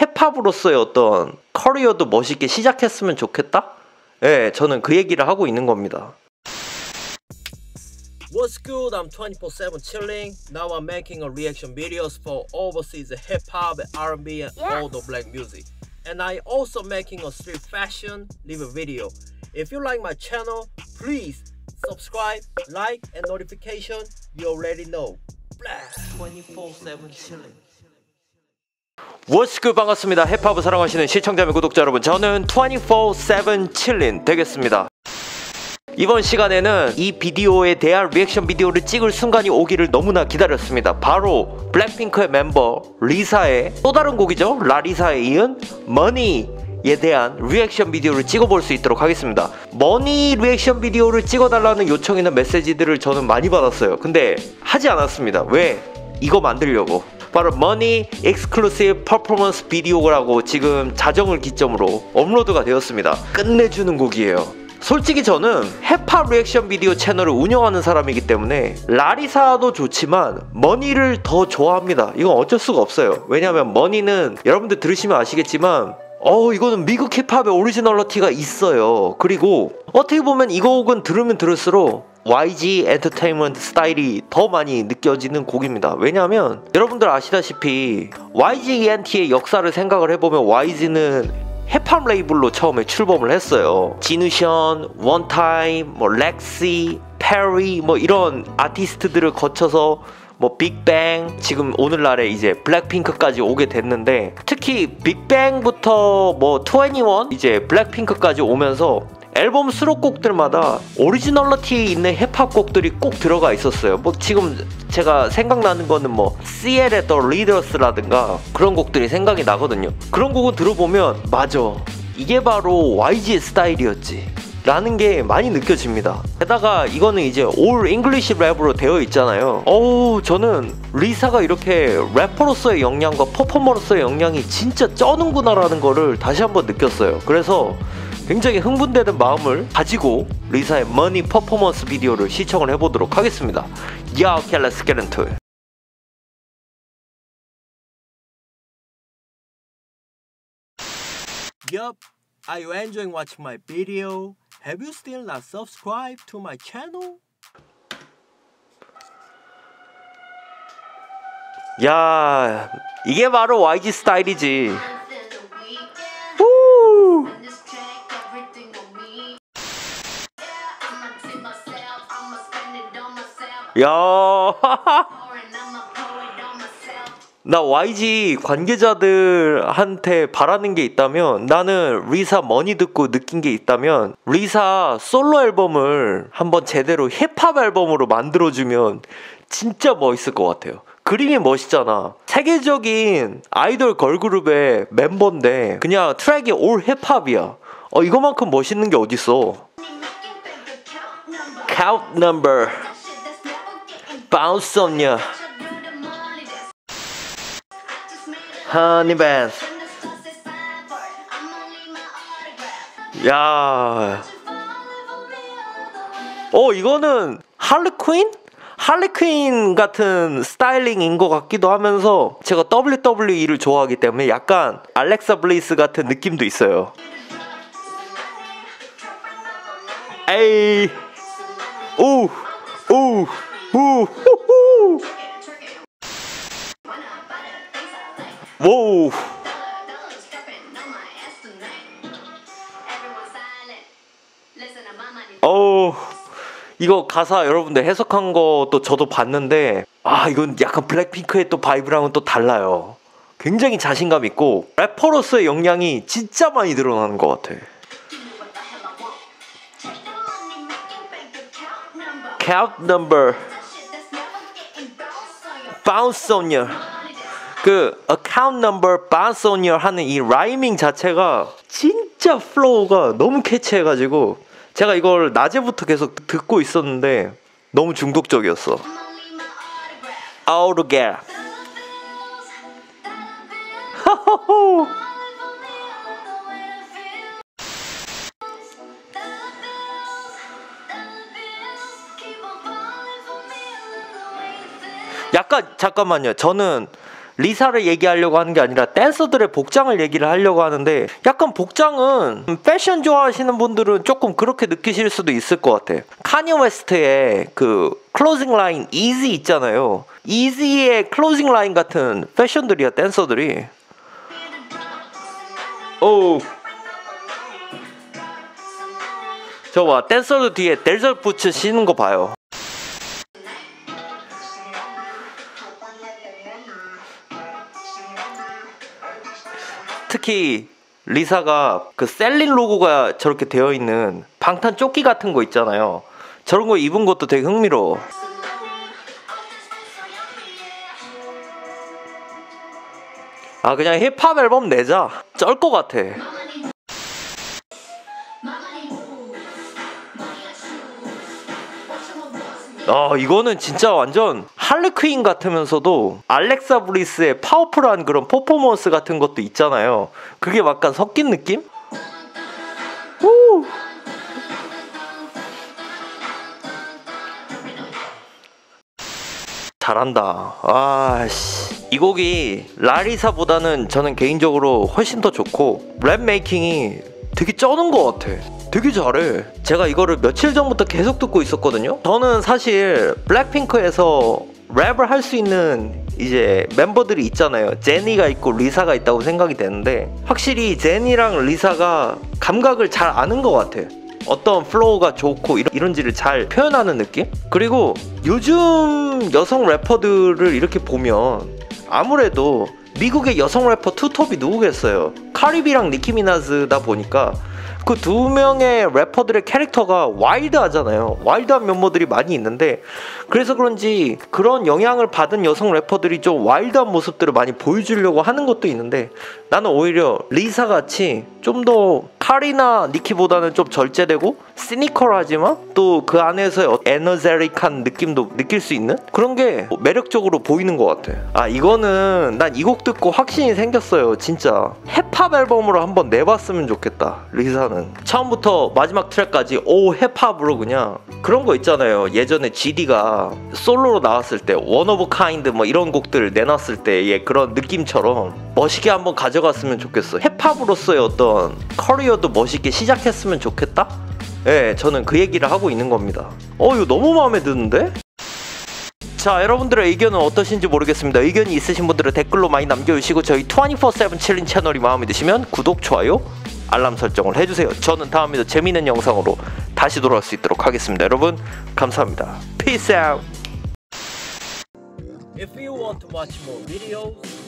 힙합으로서의 어떤 커리어도 멋있게 시작했으면 좋겠다? 예, 저는 그 얘기를 하고 있는 겁니다. What's good? I'm 24/7 chilling. Now I'm making a reaction videos for overseas hip hop, R&B, and all the black music. And I also making a street fashion review video. If you like my channel, please subscribe, like, and notification. You already know. 24/7 chilling. What's good? 반갑습니다. 힙합을 사랑하시는 시청자 및 구독자 여러분, 저는 24/7 칠린 되겠습니다. 이번 시간에는 이 비디오에 대한 리액션 비디오를 찍을 순간이 오기를 너무나 기다렸습니다. 바로 블랙핑크의 멤버 리사의 또 다른 곡이죠. 라리사에 이은 머니에 대한 리액션 비디오를 찍어볼 수 있도록 하겠습니다. 머니 리액션 비디오를 찍어달라는 요청이나 메시지들을 저는 많이 받았어요. 근데 하지 않았습니다. 왜? 이거 만들려고. 바로 머니 익스클루시브 퍼포먼스 비디오라고 지금 자정을 기점으로 업로드가 되었습니다. 끝내주는 곡이에요. 솔직히 저는 힙합 리액션 비디오 채널을 운영하는 사람이기 때문에 라리사도 좋지만 머니를 더 좋아합니다. 이건 어쩔 수가 없어요. 왜냐하면 머니는 여러분들 들으시면 아시겠지만 이거는 미국 힙합의 오리지널리티가 있어요. 그리고 어떻게 보면 이 곡은 들으면 들을수록 YG 엔터테인먼트 스타일이 더 많이 느껴지는 곡입니다. 왜냐하면 여러분들 아시다시피 YG ENT의 역사를 생각을 해보면 YG는 힙합 레이블로 처음에 출범을 했어요. 지누션, 원타임, 렉시, 페리 이런 아티스트들을 거쳐서 빅뱅, 지금 오늘날에 이제 블랙핑크까지 오게 됐는데, 특히 빅뱅부터 21 이제 블랙핑크까지 오면서 앨범 수록곡들마다 오리지널리티 있는 힙합 곡들이 꼭 들어가 있었어요. 지금 제가 생각나는 거는 CL의 The Leaders라든가 그런 곡들이 생각이 나거든요. 그런 곡을 들어보면 맞아, 이게 바로 YG의 스타일이었지 라는 게 많이 느껴집니다. 게다가 이거는 이제 올 잉글리시 랩으로 되어 있잖아요. 저는 리사가 이렇게 래퍼로서의 역량과 퍼포머로서의 역량이 진짜 쩌는구나 라는 거를 다시 한번 느꼈어요. 그래서 굉장히 흥분되는 마음을 가지고 리사의 머니 퍼포먼스 비디오를 시청을 해보도록 하겠습니다. Yeah, okay, let's get into it. Yup, are you enjoying watching my video? Have you still not subscribed to my channel? 야, 이게 바로 YG 스타일이지. 야, 나 YG 관계자들한테 바라는 게 있다면, 나는 리사 머니 듣고 느낀 게 있다면, 리사 솔로 앨범을 한번 제대로 힙합 앨범으로 만들어주면 진짜 멋있을 것 같아요. 그림이 멋있잖아. 세계적인 아이돌 걸그룹의 멤버인데 그냥 트랙이 올 힙합이야. 이거만큼 멋있는 게 어딨어. Count number Bounce on ya, Honey Bath. 야, 이거는 할리퀸? 할리퀸 같은 스타일링인 것 같기도 하면서, 제가 WWE를 좋아하기 때문에 약간 알렉사 블레이스 같은 느낌도 있어요. 에이, 오, 오, 오, 호호. 와우. 이거 가사 여러분들 해석한 것도 저도 봤는데, 이건 약간 블랙핑크의 또 바이브랑은 또 달라요. 굉장히 자신감 있고 래퍼로서의 역량이 진짜 많이 드러나는 것 같아. Count number Bounce on ya. 그 account number bounce on ya 하는 이 라이밍 자체가 진짜 플로우가 너무 캐치해가지고 제가 이걸 낮에부터 계속 듣고 있었는데 너무 중독적이었어. Out again. 약간 잠깐만요. 저는 리사를 얘기하려고 하는 게 아니라 댄서들의 복장을 얘기를 하려고 하는데, 약간 복장은 패션 좋아하시는 분들은 조금 그렇게 느끼실 수도 있을 것 같아. 카니 웨스트의 그 클로징 라인 이지 있잖아요. 이지의 클로징 라인 같은 패션들이야, 댄서들이. 오, 저 봐, 댄서들 뒤에 델저 부츠 신는 거 봐요. 특히 리사가 그 셀린 로고가 저렇게 되어 있는 방탄 조끼 같은 거 있잖아요. 저런 거 입은 것도 되게 흥미로워. 아, 그냥 힙합 앨범 내자. 쩔 것 같아. 이거는 진짜 완전 할리퀸 같으면서도 알렉사 브리스의 파워풀한 그런 퍼포먼스 같은 것도 있잖아요. 그게 약간 섞인 느낌? 오! 잘한다. 아씨, 이 곡이 라리사보다는 저는 개인적으로 훨씬 더 좋고, 랩 메이킹이 되게 쩌는 것 같아. 되게 잘해. 제가 이거를 며칠 전부터 계속 듣고 있었거든요. 저는 사실 블랙핑크에서 랩을 할 수 있는 이제 멤버들이 있잖아요. 제니가 있고 리사가 있다고 생각이 되는데, 확실히 제니랑 리사가 감각을 잘 아는 것 같아. 어떤 플로우가 좋고 이런지를 잘 표현하는 느낌? 그리고 요즘 여성 래퍼들을 이렇게 보면 아무래도 미국의 여성 래퍼 투톱이 누구겠어요? 카리비랑 니키 미나즈다 보니까 그 두 명의 래퍼들의 캐릭터가 와일드하잖아요. 와일드한 면모들이 많이 있는데, 그래서 그런지 그런 영향을 받은 여성 래퍼들이 좀 와일드한 모습들을 많이 보여주려고 하는 것도 있는데, 나는 오히려 리사 같이 좀 더 카리나 니키보다는 좀 절제되고 시니컬하지만 또 그 안에서의 에너제릭한 느낌도 느낄 수 있는 그런 게 매력적으로 보이는 것 같아. 아, 이거는 난 이 곡 듣고 확신이 생겼어요. 진짜 힙합 앨범으로 한번 내봤으면 좋겠다. 리사는 처음부터 마지막 트랙까지 오 힙합으로 그냥 그런 거 있잖아요. 예전에 GD가 솔로로 나왔을 때 원 오브 카인드 뭐 이런 곡들 내놨을 때의 그런 느낌처럼 멋있게 한번 가져갔으면 좋겠어. 힙합으로서의 어떤 커리어도 멋있게 시작했으면 좋겠다? 예, 저는 그 얘기를 하고 있는 겁니다. 이거 너무 마음에 드는데? 자, 여러분들의 의견은 어떠신지 모르겠습니다. 의견이 있으신 분들은 댓글로 많이 남겨주시고, 저희 24/7 칠린 채널이 마음에 드시면 구독, 좋아요, 알람 설정을 해주세요. 저는 다음에도 재미있는 영상으로 다시 돌아올 수 있도록 하겠습니다. 여러분, 감사합니다. Peace out! If you want to watch more videos,